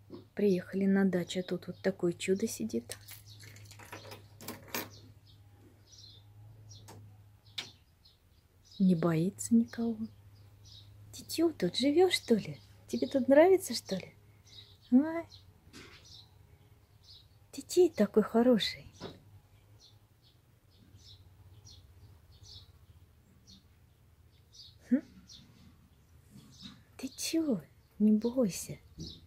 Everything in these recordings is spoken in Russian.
Приехали на дачу. Тут вот такое чудо сидит. Не боится никого. Ты чё тут живешь, что ли? Тебе тут нравится, что ли? А? Ты чей такой хороший? Ты чё? Не бойся.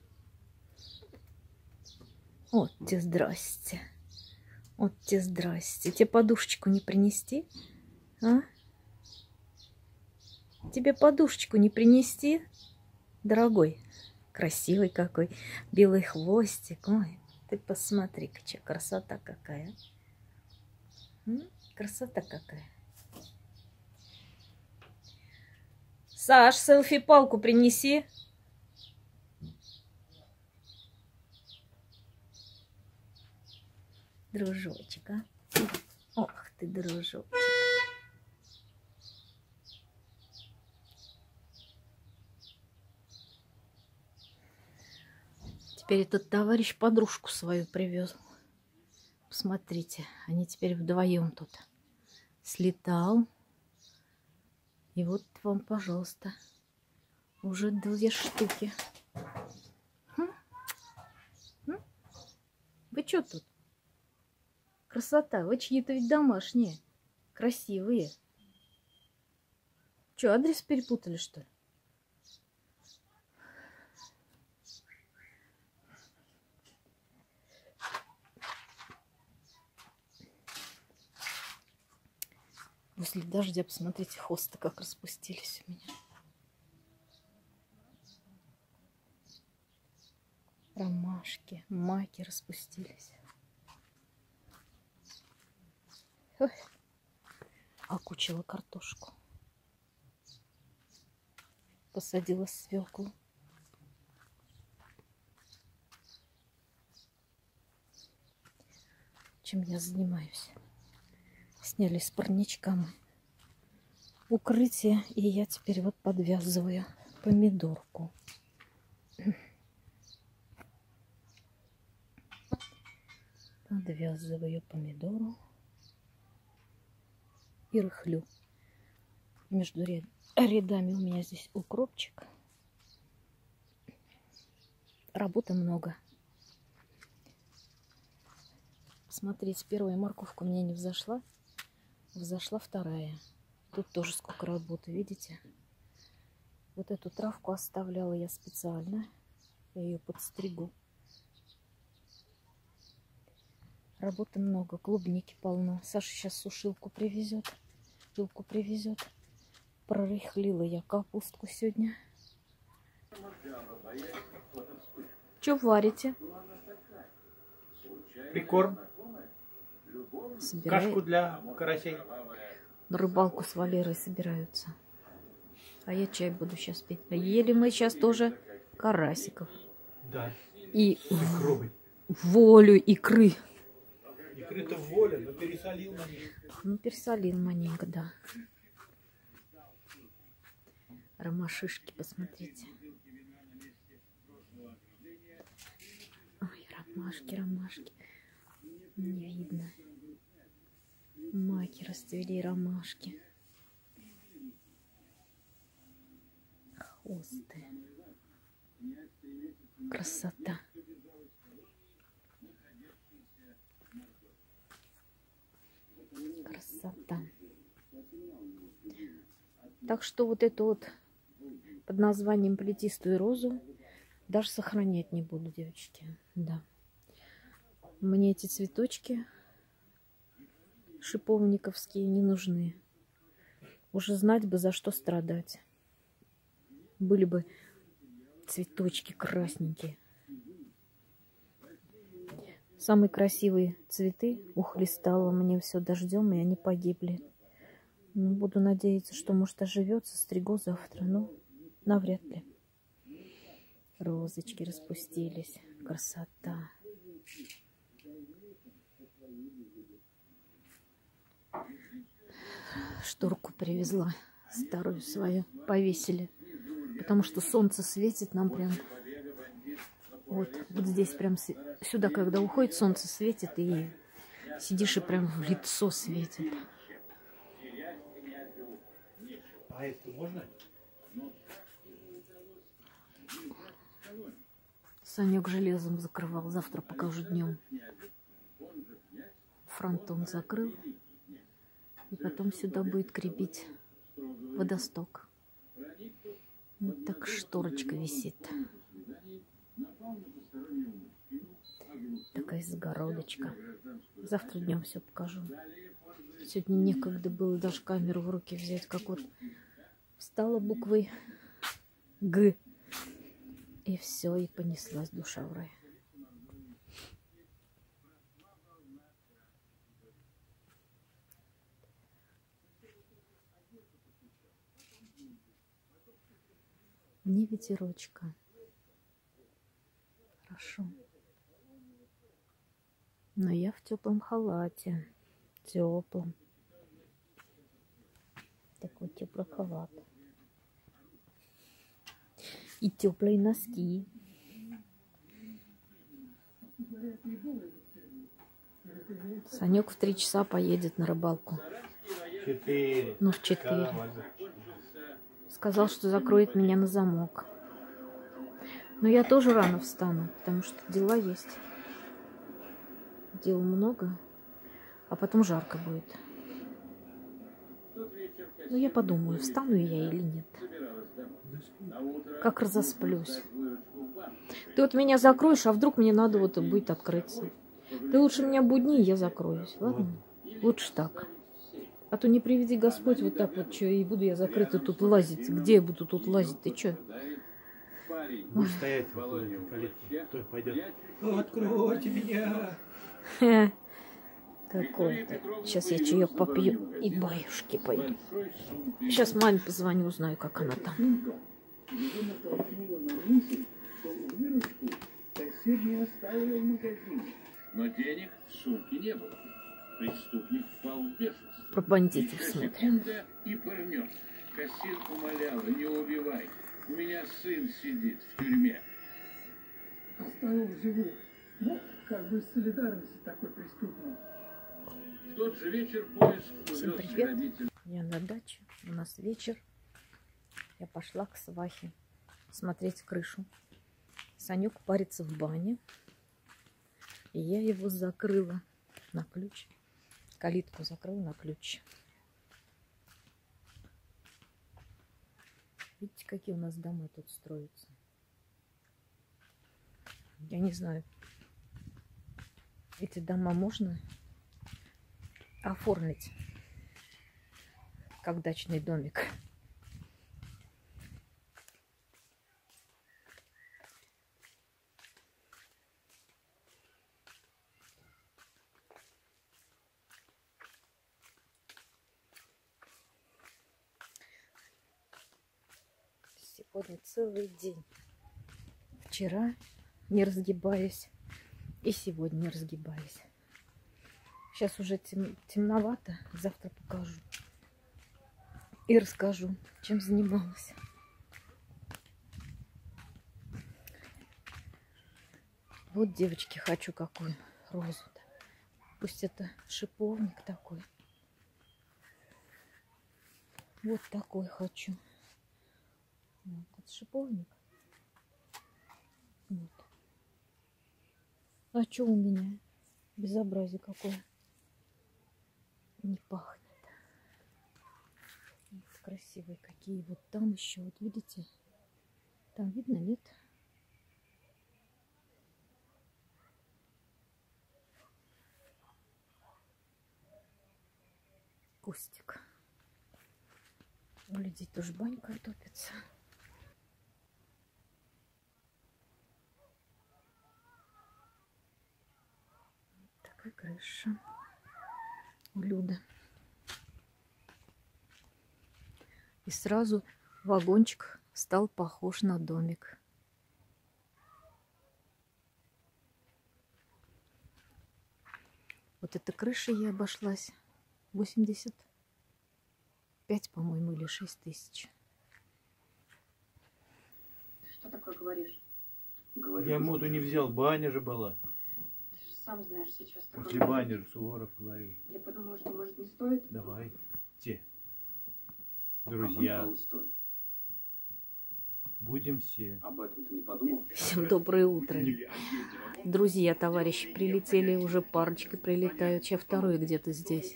Вот тебе здрасте. Вот тебе здрасте. Тебе подушечку не принести? А? Тебе подушечку не принести? Дорогой, красивый какой, белый хвостик. Ой, ты посмотри-ка, че, красота какая. Красота какая. Саш, селфи-палку принеси. Дружочек, а? Ох ты, дружочек. Теперь этот товарищ подружку свою привез. Посмотрите, они теперь вдвоем тут. Слетал. И вот вам, пожалуйста, уже 2 штуки. Вы что тут? Красота. Вы чьи-то ведь домашние. Красивые. Что, адрес перепутали, что ли? После дождя, посмотрите, хосты как распустились у меня. Ромашки, маки распустились. Ой. Окучила картошку. Посадила свеклу. Чем я занимаюсь? Сняли с парничка мы укрытие, и я теперь вот подвязываю помидорку. Подвязываю помидору и рыхлю. Между рядами у меня здесь укропчик. Работы много. Смотрите, первая морковка у меня не взошла. Взошла вторая. Тут тоже сколько работы, видите? Вот эту травку оставляла я специально. Я ее подстригу. Работы много, клубники полно. Саша сейчас сушилку привезет. Пилку привезет. Прорыхлила я капустку сегодня. Что варите? Прикорм. Собираю. Кашку для карасей. На рыбалку с Валерой собираются. А я чай буду сейчас пить. Ели мы сейчас тоже карасиков. Да. И Икрой. волю икры. Икры-то воля, но пересолил на них. Ну, пересолил маленько, да. Ромашишки, посмотрите. Ой, ромашки, ромашки. Не видно. Маки расцвели, ромашки. Хосты. Красота. Красота. Так что вот эту вот под названием плетистую розу даже сохранять не буду, девочки. Да. Мне эти цветочки шиповниковские не нужны. Уже знать бы, за что страдать. Были бы цветочки красненькие. Самые красивые цветы ухлестало мне все дождем, и они погибли. Ну, буду надеяться, что, может, оживется, стригу завтра. Но навряд ли. Розочки распустились. Красота. Шторку привезла. Старую свою. Повесили. Потому что солнце светит нам прям. Вот. здесь прям сюда, когда уходит, солнце светит, и сидишь и прям в лицо светит. А это можно? Санек железом закрывал. Завтра покажу днем. Фронтон закрыл. И потом сюда будет крепить водосток. Вот так шторочка висит. Такая загородочка. Завтра днем все покажу. Сегодня некогда было даже камеру в руки взять. Как вот встала буквой Г. И все, и понеслась душа в рай. Не ветерочка. Хорошо. Но я в теплом халате. Теплом. Такой теплый халат. И теплые носки. Санек в 3 часа поедет на рыбалку. 4. Ну, в 4. Сказал, что закроет меня на замок. Но я тоже рано встану, потому что дела есть. Дел много. А потом жарко будет. Ну, я подумаю, встану я или нет. Как разосплюсь. Ты вот меня закроешь, а вдруг мне надо вот будет открыться. Ты лучше меня будни, и я закроюсь. Ладно? Лучше так. А то не приведи Господь вот так вот, что, и буду я закрыта тут лазить. Где я буду тут лазить? Ты что? Будешь стоять в этом калитке. Кто пойдет? Откройте меня. Какой-то. Сейчас я чаек попью и баюшки пойду. Сейчас маме позвоню, узнаю, как она там. Но денег в сумке не было. Преступник впал в бешенство. Про бандитов смотрим. Секунда и поймет. Кассир умоляла, не убивай. У меня сын сидит в тюрьме. Оставил в живых. Ну, как бы солидарность такой преступной. В тот же вечер поиск Всем увез привет. родителей. Я на даче. У нас вечер. Я пошла к свахе смотреть крышу. Санек парится в бане. И я его закрыла на ключ. Калитку закрыла на ключ. Видите, какие у нас дома тут строятся? Я не знаю. Эти дома можно оформить как дачный домик. Сегодня целый день. Вчера не разгибаясь, и сегодня не разгибаясь. Сейчас уже темновато. Завтра покажу и расскажу, чем занималась. Вот, девочки, хочу какую розу-то. Пусть это шиповник такой. Вот такой хочу. Вот, это шиповник. Вот. А что у меня? Безобразие какое. Не пахнет. Вот красивые какие. Вот там еще, вот видите? Там видно, нет? Кустик. У людей тоже банька топится. Такая крыша у Люды. И сразу вагончик стал похож на домик. Вот эта крыша ей обошлась 85, по-моему, или 6 тысяч. Что такое говоришь? Я моду не взял, баня же была. Ты же сам знаешь, сейчас такой После момент. бани же Суворов говорил. Я подумала, что может не стоит. Давай, те. Друзья. Будем все. Об этом ты не подумал? Всем доброе утро. Друзья, товарищи прилетели, уже парочкой прилетают. Сейчас второй где-то здесь.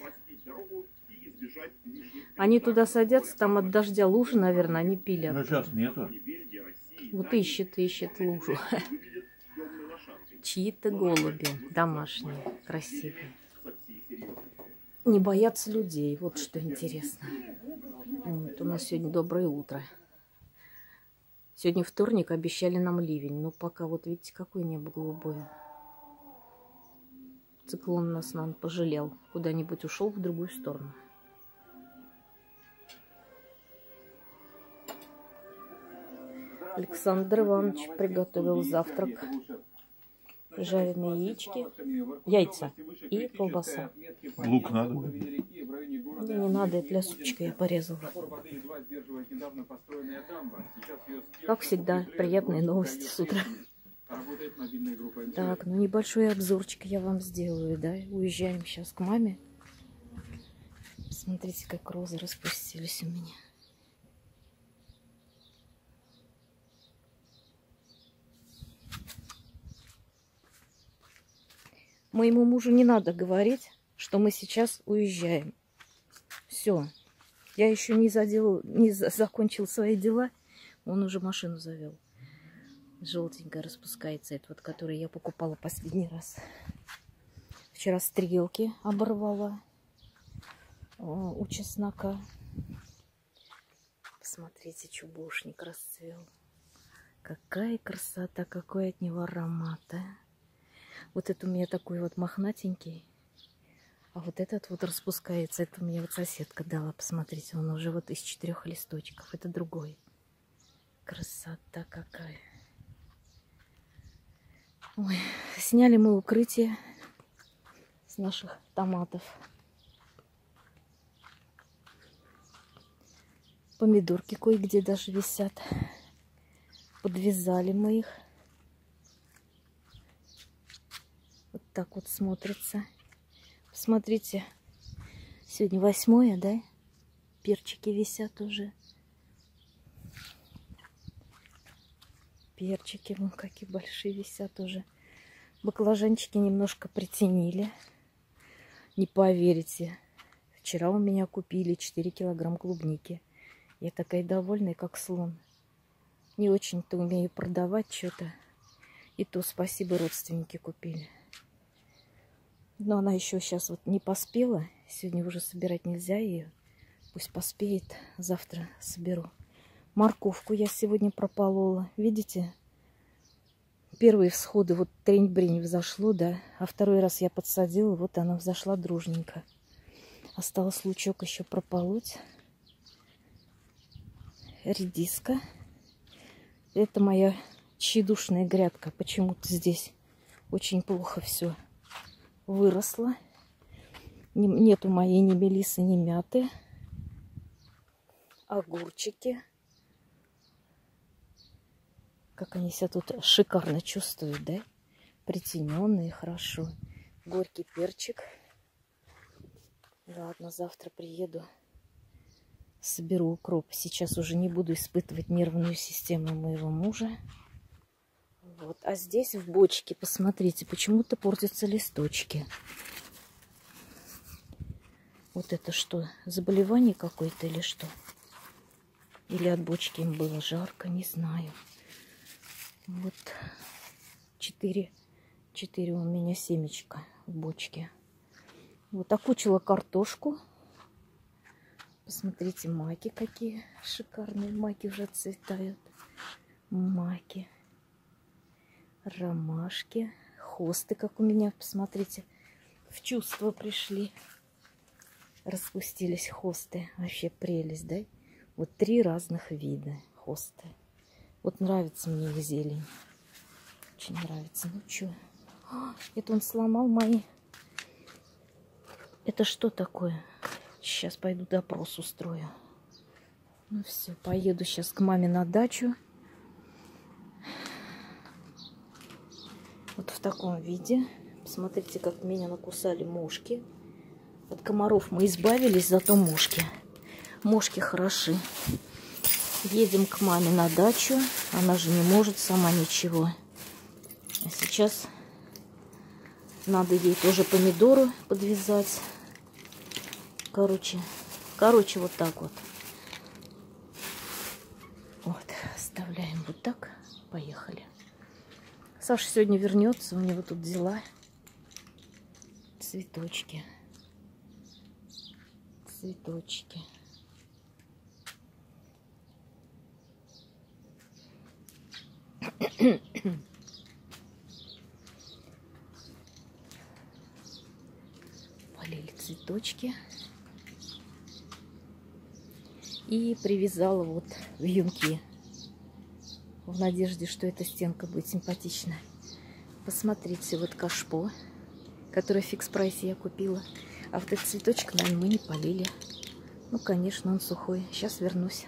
Они туда садятся, там от дождя лужи, наверное, они пилят. Ну сейчас нету. Вот ищет лужу. Чьи-то голуби домашние, красивые. Не боятся людей, вот что интересно. Вот, у нас сегодня доброе утро. Сегодня вторник, обещали нам ливень. Но пока вот видите, какое небо голубое. Циклон нас, наверное, пожалел. Куда-нибудь ушел в другую сторону. Александр Иванович приготовил завтрак. Жареные яички, яйца и колбаса. Лук надо? Да не надо, это для супчика я порезала. Как всегда, приятные новости с утра. Так, ну небольшой обзорчик я вам сделаю, да? Уезжаем сейчас к маме. Смотрите, как розы распустились у меня. Моему мужу не надо говорить, что мы сейчас уезжаем. Все. Я еще не закончил свои дела. Он уже машину завел. Желтенькая распускается. Это вот, которую я покупала последний раз. Вчера стрелки оборвала у чеснока. Посмотрите, чубушник расцвел. Какая красота, какой от него аромат, а? Вот это у меня такой вот мохнатенький. А вот этот вот распускается. Это у меня вот соседка дала. Посмотрите, он уже вот из 4 листочков. Это другой. Красота какая. Ой, сняли мы укрытие с наших томатов. Помидорки кое-где даже висят. Подвязали мы их. Вот так вот смотрится. Посмотрите, сегодня 8-е, да? Перчики висят уже. Перчики, вон какие большие висят уже. Баклажанчики немножко притенили. Не поверите. Вчера у меня купили 4 килограмм клубники. Я такая довольная, как слон. Не очень-то умею продавать что-то. И то спасибо, родственники купили. Но она еще сейчас вот не поспела. Сегодня уже собирать нельзя ее. Пусть поспеет. Завтра соберу. Морковку я сегодня прополола. Видите? Первые всходы, вот трень-брень взошло, да. А второй раз я подсадила, вот она взошла дружненько. Осталось лучок еще прополоть. Редиска. Это моя тщедушная грядка. Почему-то здесь очень плохо все выросла. Нету моей ни мелисы, ни мяты. Огурчики. Как они себя тут шикарно чувствуют, да? Притененные, хорошо. Горький перчик. Ладно, завтра приеду. Соберу укроп. Сейчас уже не буду испытывать нервную систему моего мужа. Вот. А здесь в бочке, посмотрите, почему-то портятся листочки. Вот это что? Заболевание какое-то или что? Или от бочки им было жарко, не знаю. Вот 4 у меня семечка в бочке. Вот окучила картошку. Посмотрите, маки какие шикарные. Маки уже цветают. Маки. Ромашки. Хосты, как у меня, посмотрите, в чувство пришли. Распустились хосты. Вообще прелесть, да? Вот 3 разных вида хосты. Вот нравится мне их зелень. Очень нравится. Ну что? Это он сломал мои. Это что такое? Сейчас пойду допрос устрою. Ну все, поеду сейчас к маме на дачу. Вот в таком виде. Посмотрите, как меня накусали мошки. От комаров мы избавились, зато мошки. Мошки хороши. Едем к маме на дачу. Она же не может сама ничего. А сейчас надо ей тоже помидоры подвязать. Короче, вот так вот. Вот, оставляем вот так. Поехали. Саша сегодня вернется. У него тут дела. Цветочки. Цветочки. Полили цветочки. И привязала вот вьюнки. В надежде, что эта стенка будет симпатичная. Посмотрите, вот кашпо, которое в фикс-прайсе я купила. А вот этот цветочек, наверное, мы не полили. Ну, конечно, он сухой. Сейчас вернусь.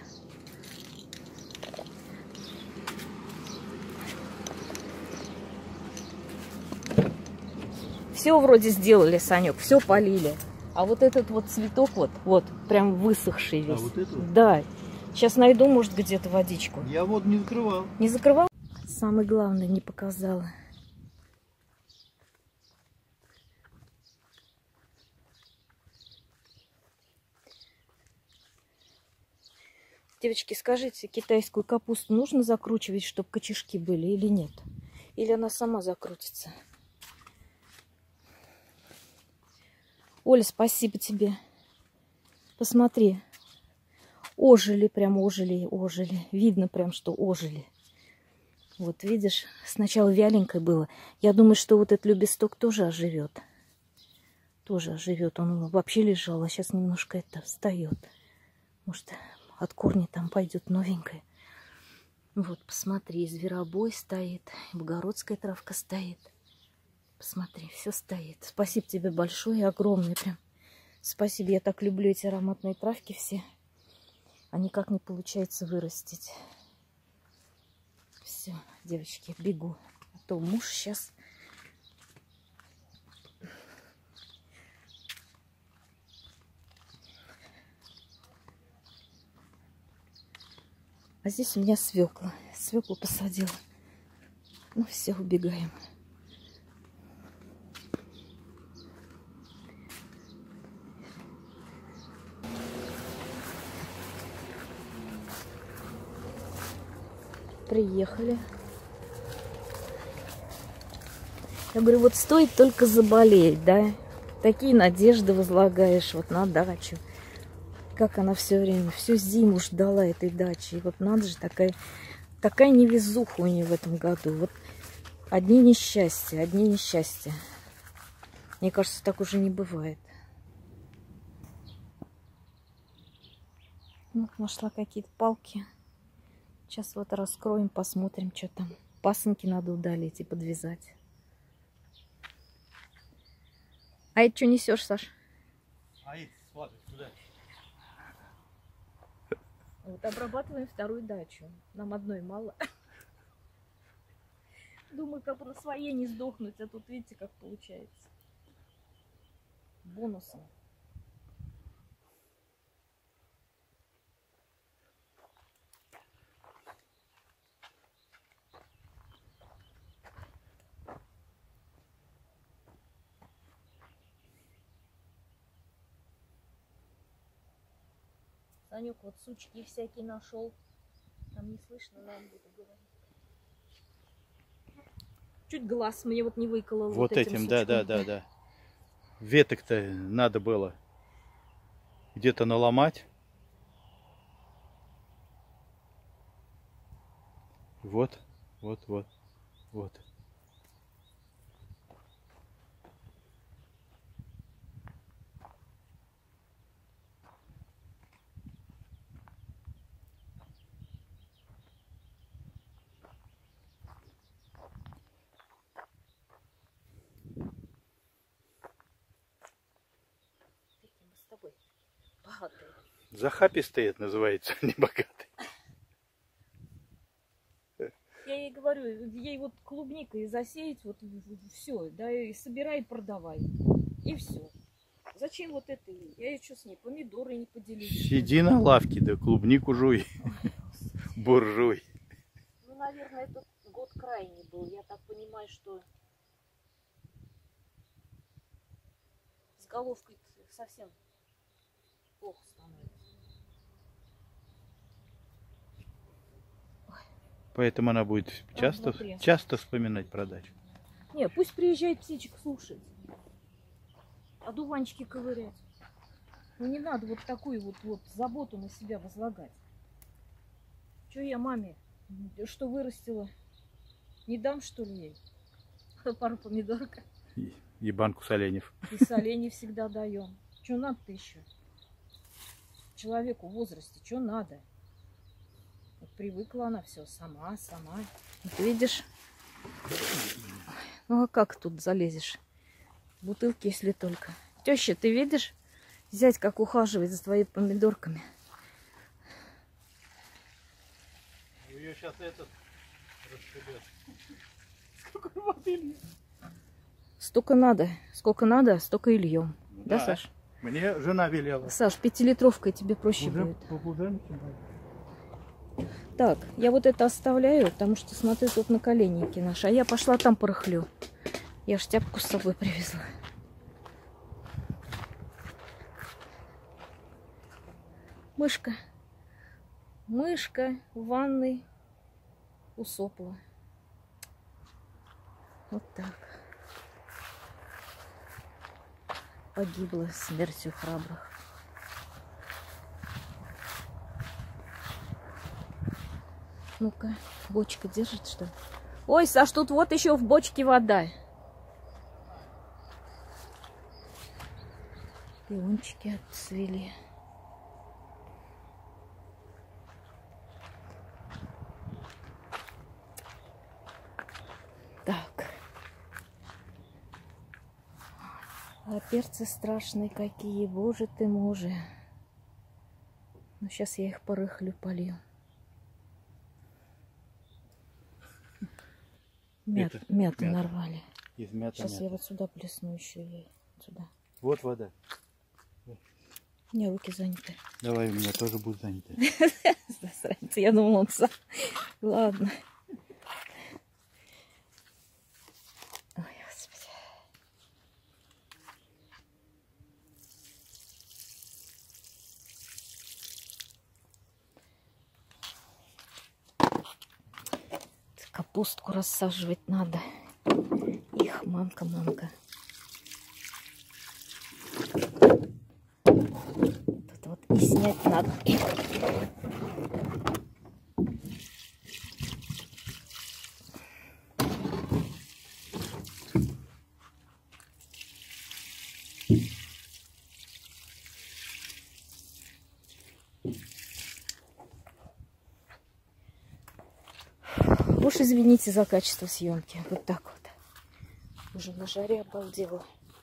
Все вроде сделали, Санек, все полили. А вот этот вот цветок, вот, прям высохший весь. А вот это? Да. Сейчас найду, может, где-то водичку. Я вот не закрывал. Не закрывал? Самое главное, не показала. Девочки, скажите, китайскую капусту нужно закручивать, чтобы кочешки были или нет? Или она сама закрутится? Оля, спасибо тебе. Посмотри. Ожили, прям ожили. Видно прям, что ожили. Вот, видишь, сначала вяленькое было. Я думаю, что вот этот лепесток тоже оживет. Тоже оживет. Он вообще лежал, а сейчас немножко это встает. Может, от корня там пойдет новенькое. Вот, посмотри, зверобой стоит, богородская травка стоит. Посмотри, все стоит. Спасибо тебе большое, огромное прям. Спасибо, я так люблю эти ароматные травки все. А никак не получается вырастить. Все, девочки, бегу. А то муж сейчас... А здесь у меня свекла. Свеклу посадила. Ну все, убегаем. Приехали. Я говорю, вот стоит только заболеть, да? Такие надежды возлагаешь вот на дачу. Как она все время, всю зиму ждала этой дачи. И вот надо же, такая невезуха у нее в этом году. Вот одни несчастья, одни несчастья. Мне кажется, так уже не бывает. Вот нашла какие-то палки. Сейчас вот раскроем, посмотрим, что там. Пасынки надо удалить и подвязать. А это что несешь, Саш? А это складывай туда. Вот обрабатываем вторую дачу. Нам одной мало. Думаю, как бы на своей не сдохнуть, а тут видите, как получается. Бонусом. Санек вот сучки всякие нашел. Там не слышно, нам буду говорить. Чуть глаз мне вот не выколол. Вот этим, да. Веток-то надо было где-то наломать. Вот. С тобой богатые. Захапистый это называется, не богатый. Я ей говорю, говорю, ей вот клубникой засеять, вот все, да, и собирай и продавай. И все. Зачем вот это? Я ее что с ней, помидоры не поделить? Сиди на лавке, да клубнику жуй. Буржуй. Ну, наверное, этот год крайний был. Я так понимаю, что с головкой совсем плохо становится. Поэтому она будет часто вспоминать про дачу. Не, пусть приезжает птичек слушать. Одуванчики ковырять. Ну не надо вот такую вот заботу на себя возлагать. Че я маме, что вырастила, не дам что ли ей? Пару помидорок. И банку соленьев. И соленья всегда даем. Че надо-то еще? Человеку в возрасте, что надо? Вот привыкла она все сама. Вот видишь? Ну а как тут залезешь? Бутылки, если только. Теща, ты видишь? Зять как ухаживает за твоими помидорками. Ее сейчас этот расшибет. Сколько воды льет? Столько надо. Сколько надо, столько и льем. Да, Саш? Мне жена велела. Саш, 5-литровкой тебе проще будет. Так, я вот это оставляю, потому что смотрю тут на коленники наши. А я пошла там порыхлю. Я ж тяпку с собой привезла. Мышка. Мышка в ванной усопла. Вот так. Погибла смертью храбрых. Ну-ка, бочка держит, что ли? Ой, Саш, тут вот еще в бочке вода. Пиончики отцвели. Так. А перцы страшные какие, боже ты мужи. Ну, сейчас я их порыхлю, полью. Мяту нарвали. Из мяты Сейчас мята. я вот сюда плесну еще ей. Сюда. Вот вода. У меня руки заняты. Давай, у меня тоже будут заняты. Засранец, я думала, он сам. Ладно. Ой, Господи. Капустку рассаживать надо. Их, манка. Тут вот и снять надо. Уж извините за качество съемки. Вот так вот. Уже на жаре обалдела.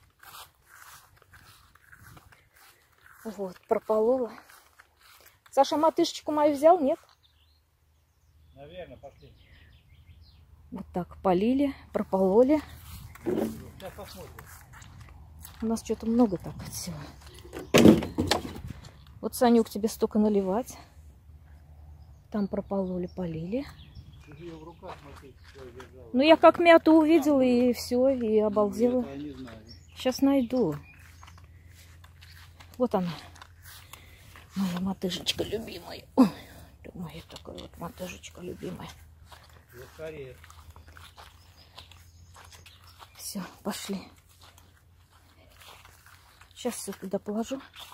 Вот, прополола. Саша, мотышечку мою взял, нет? Наверное, пошли. Вот так полили, пропололи. Сейчас посмотрим. У нас что-то много так всего. Вот, Санюк, тебе столько наливать. Там пропололи, полили. В руках, смотри, держала. Ну, я как мяту увидела, и все, и обалдела. Я не знаю. Сейчас найду. Вот она. Моя мотыжечка любимая. Ой, моя такая вот мотыжечка любимая. Вот скорее. Все, пошли. Сейчас все туда положу.